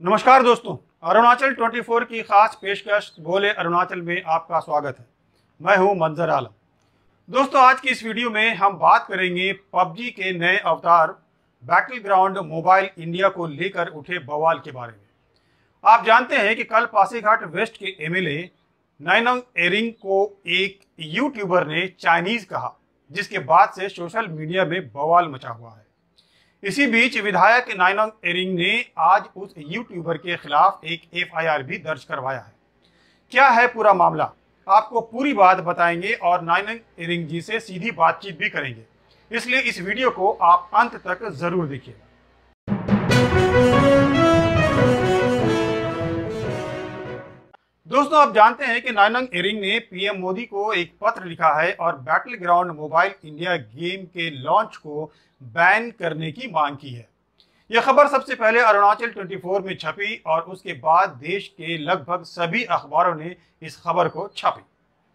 नमस्कार दोस्तों, अरुणाचल 24 की खास पेशकश बोले अरुणाचल में आपका स्वागत है। मैं हूं मंजर आलम। दोस्तों, आज की इस वीडियो में हम बात करेंगे पबजी के नए अवतार बैटल ग्राउंड मोबाइल इंडिया को लेकर उठे बवाल के बारे में। आप जानते हैं कि कल पासीघाट वेस्ट के एमएलए नाइनोंग एरिंग को एक यूट्यूबर ने चाइनीज कहा, जिसके बाद से सोशल मीडिया में बवाल मचा हुआ है। इसी बीच विधायक नाइनोंग एरिंग ने आज उस यूट्यूबर के खिलाफ एक एफआईआर भी दर्ज करवाया है। क्या है पूरा मामला, आपको पूरी बात बताएंगे और नाइनोंग एरिंग जी से सीधी बातचीत भी करेंगे, इसलिए इस वीडियो को आप अंत तक जरूर देखिएगा। दोस्तों, आप जानते हैं कि नाइनोंग एरिंग ने पीएम मोदी को एक पत्र लिखा है और battleground mobile India game के लॉन्च को बैन करने की मांग की है। यह खबर सबसे पहले अरुणाचल 24 में छपी और उसके बाद देश के लगभग सभी अखबारों ने इस खबर को छापी।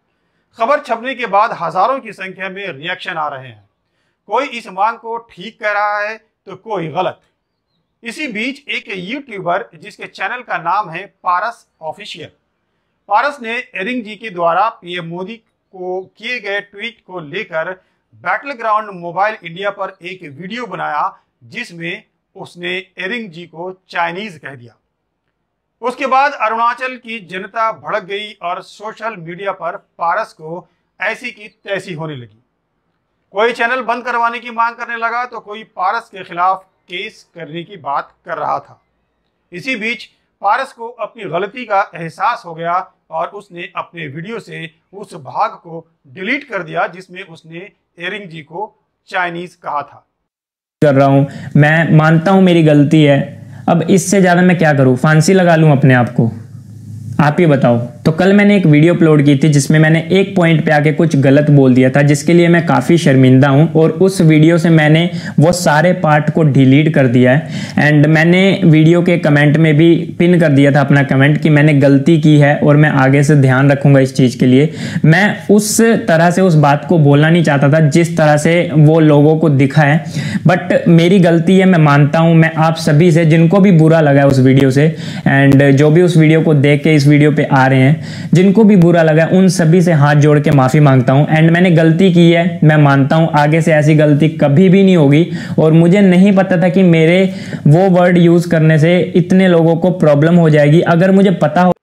खबर छपने के बाद हजारों की संख्या में रिएक्शन आ रहे हैं। कोई इस मांग को ठीक कह रहा है तो कोई गलत। इसी बीच एक यूट्यूबर जिसके चैनल का नाम है पारस ऑफिशियल, पारस ने एरिंग जी के द्वारा पीएम मोदी को किए गए ट्वीट को लेकर बैटल ग्राउंड मोबाइल इंडिया पर एक वीडियो बनाया, जिसमें उसने एरिंग जी को चाइनीज कह दिया। उसके बाद अरुणाचल की जनता भड़क गई और सोशल मीडिया पर पारस को ऐसी की तैसी होने लगी। कोई चैनल बंद करवाने की मांग करने लगा तो कोई पारस के खिलाफ केस करने की बात कर रहा था। इसी बीच पारस को अपनी गलती का एहसास हो गया और उसने अपने वीडियो से उस भाग को डिलीट कर दिया जिसमें उसने एरिंग जी को चाइनीज कहा था। कर रहा हूं, मैं मानता हूं मेरी गलती है। अब इससे ज्यादा मैं क्या करूं? फांसी लगा लूं अपने आप को? आप ही बताओ। तो कल मैंने एक वीडियो अपलोड की थी जिसमें मैंने एक पॉइंट पे आके कुछ गलत बोल दिया था, जिसके लिए मैं काफ़ी शर्मिंदा हूं और उस वीडियो से मैंने वो सारे पार्ट को डिलीट कर दिया है। एंड मैंने वीडियो के कमेंट में भी पिन कर दिया था अपना कमेंट कि मैंने गलती की है और मैं आगे से ध्यान रखूंगा इस चीज़ के लिए। मैं उस तरह से उस बात को बोलना नहीं चाहता था जिस तरह से वो लोगों को दिखा है, बट मेरी गलती है, मैं मानता हूँ। मैं आप सभी से, जिनको भी बुरा लगा है उस वीडियो से एंड जो भी उस वीडियो को देख के इस वीडियो पे आ रहे हैं, जिनको भी बुरा लगा, उन सभी से हाथ जोड़ के माफी मांगता हूं। एंड मैंने गलती की है, मैं मानता हूं आगे से ऐसी गलती कभी भी नहीं होगी। और मुझे नहीं पता था कि मेरे वो वर्ड यूज करने से इतने लोगों को प्रॉब्लम हो जाएगी। अगर मुझे पता हो।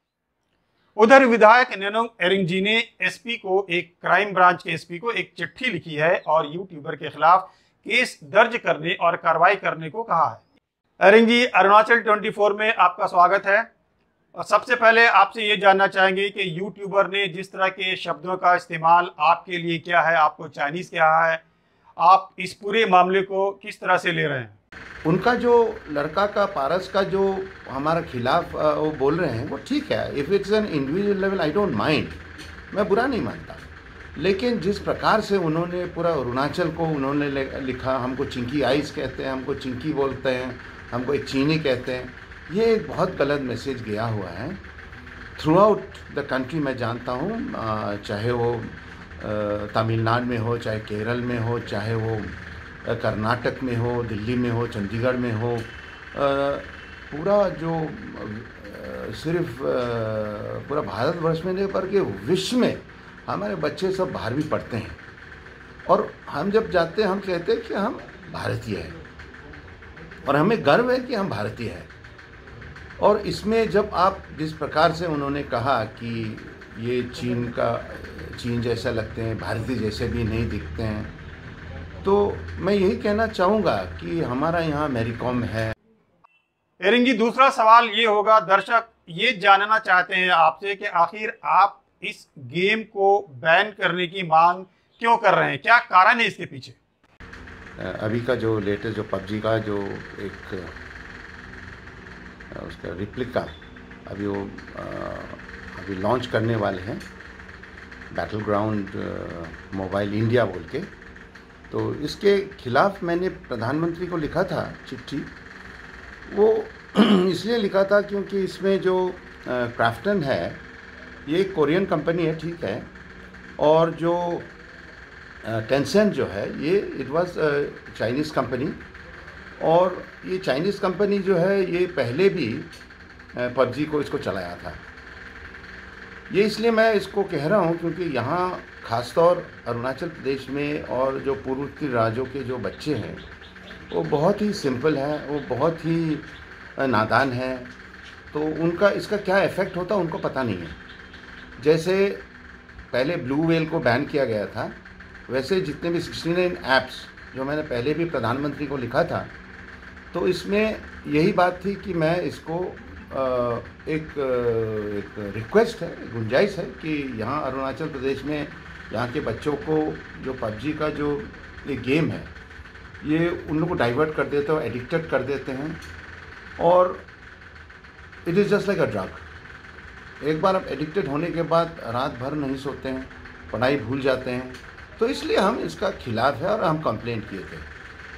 उधर विधायक नाइनोंग एरिंग जी ने एसपी को, एक क्राइम ब्रांच के एसपी को एक चिट्ठी लिखी है और यूट्यूबर के खिलाफ केस दर्ज करने और कार्रवाई करने को कहा है। एरिंग जी, अरुणाचल 24 में आपका स्वागत है। और सबसे पहले आपसे ये जानना चाहेंगे कि यूट्यूबर ने जिस तरह के शब्दों का इस्तेमाल आपके लिए किया है, आपको चाइनीज कहा है, आप इस पूरे मामले को किस तरह से ले रहे हैं? उनका जो लड़का का पारस का जो हमारा खिलाफ वो बोल रहे हैं वो ठीक है। If it's an individual level I don't mind, मैं बुरा नहीं मानता। लेकिन जिस प्रकार से उन्होंने पूरा अरुणाचल को उन्होंने लिखा, हमको चिंकी आइस कहते हैं, हमको चिंकी बोलते हैं, हमको एक चीनी कहते हैं, ये एक बहुत गलत मैसेज गया हुआ है थ्रू आउट द कंट्री। मैं जानता हूँ, चाहे वो तमिलनाडु में हो, चाहे केरल में हो, चाहे वो कर्नाटक में हो, दिल्ली में हो, चंडीगढ़ में हो, पूरा जो सिर्फ पूरा भारतवर्ष में नहीं बल्कि विश्व में हमारे बच्चे सब बाहर भी पढ़ते हैं। और हम जब जाते हैं हम कहते हैं कि हम भारतीय हैं और हमें गर्व है कि हम भारतीय हैं। और इसमें जब आप जिस प्रकार से उन्होंने कहा कि ये चीन जैसा लगते हैं, भारतीय जैसे भी नहीं दिखते हैं, तो मैं यही कहना चाहूँगा कि हमारा यहाँ मैरीकॉम है। एरिंग जी, दूसरा सवाल ये होगा, दर्शक ये जानना चाहते हैं आपसे कि आखिर आप इस गेम को बैन करने की मांग क्यों कर रहे हैं, क्या कारण है इसके पीछे? अभी का जो लेटेस्ट जो पबजी का जो एक उसका रिप्लिका अभी वो अभी लॉन्च करने वाले हैं, बैटल ग्राउंड मोबाइल इंडिया बोल के। तो इसके खिलाफ मैंने प्रधानमंत्री को लिखा था चिट्ठी। वो इसलिए लिखा था क्योंकि इसमें जो क्राफ्टन है ये एक कोरियन कंपनी है, ठीक है, और जो टेंसेंट जो है ये इट वाज चाइनीज़ कंपनी। और ये चाइनीज़ कंपनी जो है ये पहले भी पबजी को इसको चलाया था। ये इसलिए मैं इसको कह रहा हूँ क्योंकि यहाँ खासतौर अरुणाचल प्रदेश में और जो पूर्वोत्तर राज्यों के जो बच्चे हैं वो बहुत ही सिंपल हैं, वो बहुत ही नादान हैं, तो उनका इसका क्या इफ़ेक्ट होता उनको पता नहीं है। जैसे पहले ब्लू व्हेल को बैन किया गया था, वैसे जितने भी 69 ऐप्स जो मैंने पहले भी प्रधानमंत्री को लिखा था, तो इसमें यही बात थी कि मैं इसको एक रिक्वेस्ट है, गुंजाइश है कि यहाँ अरुणाचल प्रदेश में यहाँ के बच्चों को जो पबजी का जो ये गेम है ये उन लोगों को डाइवर्ट कर देते हैं, एडिक्टेड कर देते हैं, और it is just like a drug. एक बार आप एडिक्टेड होने के बाद रात भर नहीं सोते हैं, पढ़ाई भूल जाते हैं, तो इसलिए हम इसका खिलाफ है और हम कंप्लेंट किए थे।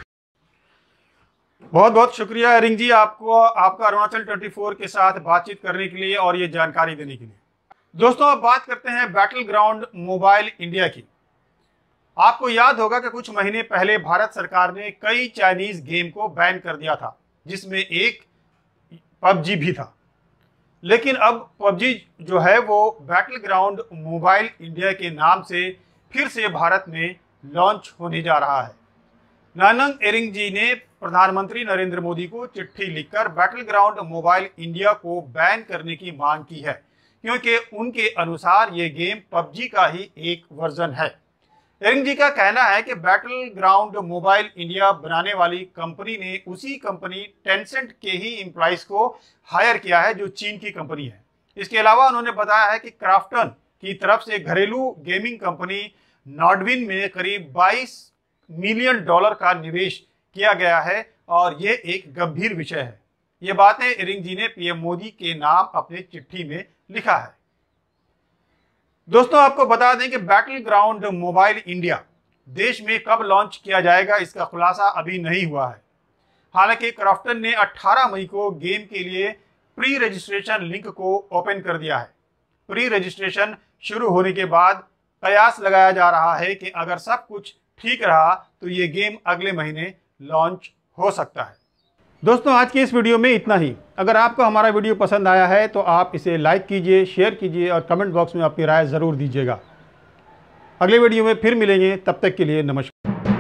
बहुत बहुत शुक्रिया एरिंग जी, आपको आपका अरुणाचल 24 के साथ बातचीत करने के लिए और ये जानकारी देने के लिए। दोस्तों, अब बात करते हैं बैटल ग्राउंड मोबाइल इंडिया की। आपको याद होगा कि कुछ महीने पहले भारत सरकार ने कई चाइनीज गेम को बैन कर दिया था, जिसमें एक पबजी भी था। लेकिन अब पबजी जो है वो बैटल ग्राउंड मोबाइल इंडिया के नाम से फिर से भारत में लॉन्च होने जा रहा है। नानंग एरिंग जी ने प्रधानमंत्री नरेंद्र मोदी को चिट्ठी लिखकर बैटल ग्राउंड मोबाइल इंडिया को बैन करने की मांग की है, क्योंकि उनके अनुसार ये गेम पबजी का ही एक वर्जन है। एरिंग जी का कहना है कि बैटल ग्राउंड मोबाइल इंडिया बनाने वाली कंपनी ने उसी कंपनी टेंसेंट के ही एम्प्लॉइज को हायर किया है जो चीन की कंपनी है। इसके अलावा उन्होंने बताया है कि क्राफ्टन की तरफ से घरेलू गेमिंग कंपनी नॉर्डविन में करीब $22 मिलियन का निवेश किया गया है और ये एक गंभीर विषय है। ये बातें एरिंग जी ने पीएम मोदी के नाम अपने चिट्ठी में लिखा है। दोस्तों, आपको बता दें कि बैटल ग्राउंड मोबाइल इंडिया देश में कब लॉन्च किया जाएगा इसका खुलासा अभी नहीं हुआ है। हालांकि क्राफ्टन ने 18 मई को गेम के लिए प्री रजिस्ट्रेशन लिंक को ओपन कर दिया है। प्री रजिस्ट्रेशन शुरू होने के बाद कयास लगाया जा रहा है कि अगर सब कुछ ठीक रहा तो ये गेम अगले महीने लॉन्च हो सकता है। दोस्तों, आज की इस वीडियो में इतना ही। अगर आपको हमारा वीडियो पसंद आया है तो आप इसे लाइक कीजिए, शेयर कीजिए और कमेंट बॉक्स में अपनी राय ज़रूर दीजिएगा। अगले वीडियो में फिर मिलेंगे, तब तक के लिए नमस्कार।